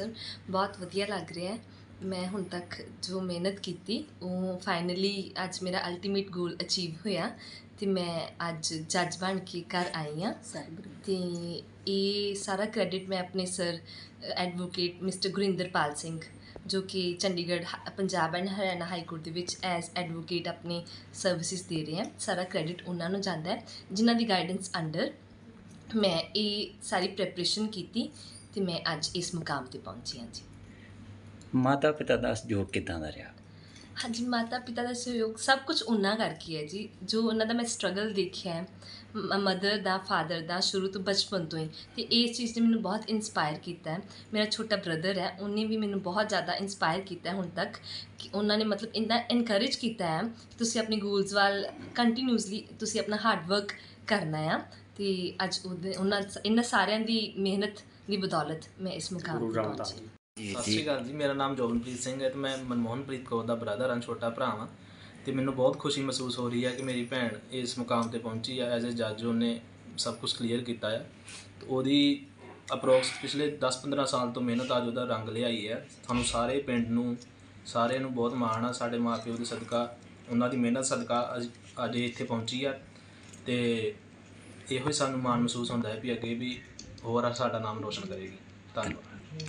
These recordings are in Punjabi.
ਸਰ ਬਹੁਤ ਵਧੀਆ ਲੱਗ ਰਿਹਾ ਹੈ। ਮੈਂ ਹੁਣ ਤੱਕ ਜੋ ਮਿਹਨਤ ਕੀਤੀ ਉਹ ਫਾਈਨਲੀ ਅੱਜ ਮੇਰਾ ਅਲਟੀਮੇਟ ਗੋਲ ਅਚੀਵ ਹੋਇਆ ਤੇ ਮੈਂ ਅੱਜ ਜੱਜ ਬਣ ਕੇ ਘਰ ਆਈ ਹਾਂ ਤੇ ਇਹ ਸਾਰਾ ਕ੍ਰੈਡਿਟ ਮੈਂ ਆਪਣੇ sir advocate mister Gurinderpal Singh ਜੋ ਕਿ Chandigarh Punjab and Haryana high court ਦੇ ਵਿੱਚ ਐਜ਼ ਐਡਵੋਕੇਟ ਆਪਣੀ ਸਰਵਿਸਿਜ਼ ਦੇ ਰਹੇ ਹਨ। ਸਾਰਾ ਕ੍ਰੈਡਿਟ ਉਹਨਾਂ ਨੂੰ ਜਾਂਦਾ ਹੈ ਜਿਨ੍ਹਾਂ ਦੀ ਗਾਈਡੈਂਸ ਅੰਡਰ ਮੈਂ ਇਹ ਸਾਰੀ ਪ੍ਰੈਪਰੇਸ਼ਨ ਕੀਤੀ ਤੇ ਮੈਂ ਅੱਜ ਇਸ ਮੁਕਾਮ ਤੇ ਪਹੁੰਚੀ ਹਾਂ ਜੀ। ਮਾਤਾ ਪਿਤਾ ਦਾ ਸਹਿਯੋਗ ਕਿੱਦਾਂ ਦਾ ਰਿਹਾ? ਹਾਂਜੀ, ਮਾਤਾ ਪਿਤਾ ਦਾ ਸਹਿਯੋਗ ਸਭ ਕੁਝ ਉਹਨਾਂ ਕਰਕੇ ਹੈ ਜੀ, ਜੋ ਉਹਨਾਂ ਦਾ ਮੈਂ ਸਟਰਗਲ ਦੇਖਿਆ ਹੈ ਮਦਰ ਦਾ ਫਾਦਰ ਦਾ ਸ਼ੁਰੂ ਤੋਂ ਬਚਪਨ ਤੋਂ ਹੀ, ਅਤੇ ਇਸ ਚੀਜ਼ ਨੇ ਮੈਨੂੰ ਬਹੁਤ ਇੰਸਪਾਇਰ ਕੀਤਾ ਹੈ। ਮੇਰਾ ਛੋਟਾ ਬ੍ਰਦਰ ਹੈ, ਉਹਨੇ ਵੀ ਮੈਨੂੰ ਬਹੁਤ ਜ਼ਿਆਦਾ ਇੰਸਪਾਇਰ ਕੀਤਾ ਹੁਣ ਤੱਕ ਕਿ ਉਹਨਾਂ ਨੇ ਮਤਲਬ ਇੰਨਾ ਇਨਕਰੇਜ ਕੀਤਾ ਹੈ ਕਿ ਤੁਸੀਂ ਆਪਣੇ ਗੋਲਸ ਵੱਲ ਕੰਟੀਨਿਊਸਲੀ ਤੁਸੀਂ ਆਪਣਾ ਹਾਰਡ ਵਰਕ ਕਰਨਾ ਆ ਅਤੇ ਅੱਜ ਇਹਨਾਂ ਸਾਰਿਆਂ ਦੀ ਮਿਹਨਤ ਦੀ ਬਦੌਲਤ ਮੈਂ ਇਸ ਮੁਕਾਮ 'ਤੇ ਪਹੁੰਚੀ। ਸਤਿ ਸ਼੍ਰੀ ਅਕਾਲ ਜੀ, ਮੇਰਾ ਨਾਮ ਜੋਬਨਪ੍ਰੀਤ ਸਿੰਘ ਹੈ ਅਤੇ ਮੈਂ ਮਨਮੋਹਨਪ੍ਰੀਤ ਕੌਰ ਦਾ ਬ੍ਰਦਰ ਹਾਂ, ਛੋਟਾ ਭਰਾ ਹਾਂ। ਅਤੇ ਮੈਨੂੰ ਬਹੁਤ ਖੁਸ਼ੀ ਮਹਿਸੂਸ ਹੋ ਰਹੀ ਹੈ ਕਿ ਮੇਰੀ ਭੈਣ ਇਸ ਮੁਕਾਮ 'ਤੇ ਪਹੁੰਚੀ ਹੈ। ਐਜ਼ ਏ ਜੱਜ ਉਹਨੇ ਸਭ ਕੁਝ ਕਲੀਅਰ ਕੀਤਾ ਹੈ। ਉਹਦੀ ਅਪਰੋਕਸ ਪਿਛਲੇ 10-15 ਸਾਲ ਤੋਂ ਮਿਹਨਤ ਅੱਜ ਉਹਦਾ ਰੰਗ ਲਿਆਈ ਹੈ। ਸਾਨੂੰ ਸਾਰੇ ਪਿੰਡ ਨੂੰ ਸਾਰਿਆਂ ਨੂੰ ਬਹੁਤ ਮਾਣ ਆ, ਸਾਡੇ ਮਾਂ ਪਿਓ ਦੇ ਸਦਕਾ, ਉਹਨਾਂ ਦੀ ਮਿਹਨਤ ਸਦਕਾ ਅੱਜ ਇੱਥੇ ਪਹੁੰਚੀ ਆ ਅਤੇ ਇਹੋ ਹੀ ਸਾਨੂੰ ਮਾਣ ਮਹਿਸੂਸ ਹੁੰਦਾ ਹੈ ਵੀ ਅੱਗੇ ਵੀ ਹੋਰ ਸਾਡਾ ਨਾਮ ਰੋਸ਼ਨ ਕਰੇਗੀ। ਧੰਨਵਾਦ।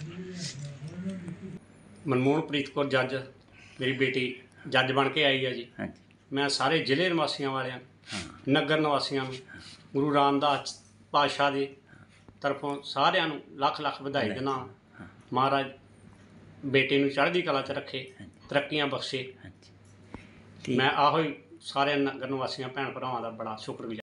ਮਨਮੋਹਨਪ੍ਰੀਤ ਕੌਰ ਜੱਜ ਮੇਰੀ ਬੇਟੀ ਜੱਜ ਬਣ ਕੇ ਆਈ ਹੈ ਜੀ। ਮੈਂ ਸਾਰੇ ਜ਼ਿਲ੍ਹੇ ਨਿਵਾਸੀਆਂ ਵਾਲਿਆਂ ਨਗਰ ਨਿਵਾਸੀਆਂ ਨੂੰ ਗੁਰੂ ਰਾਮਦਾਸ ਪਾਤਸ਼ਾਹ ਦੀ ਤਰਫੋਂ ਸਾਰਿਆਂ ਨੂੰ ਲੱਖ ਲੱਖ ਵਧਾਈ ਦਿੰਦਾ। ਮਹਾਰਾਜ ਬੇਟੇ ਨੂੰ ਚੜ੍ਹਦੀ ਕਲਾ 'ਚ ਰੱਖੇ, ਤਰੱਕੀਆਂ ਬਖਸ਼ੇ। ਮੈਂ ਆਹੋ ਹੀ ਸਾਰਿਆਂ ਨਗਰ ਨਿਵਾਸੀਆਂ ਭੈਣ ਭਰਾਵਾਂ ਦਾ ਬੜਾ ਸ਼ੁਕਰਗੁਜ਼ਾਰ।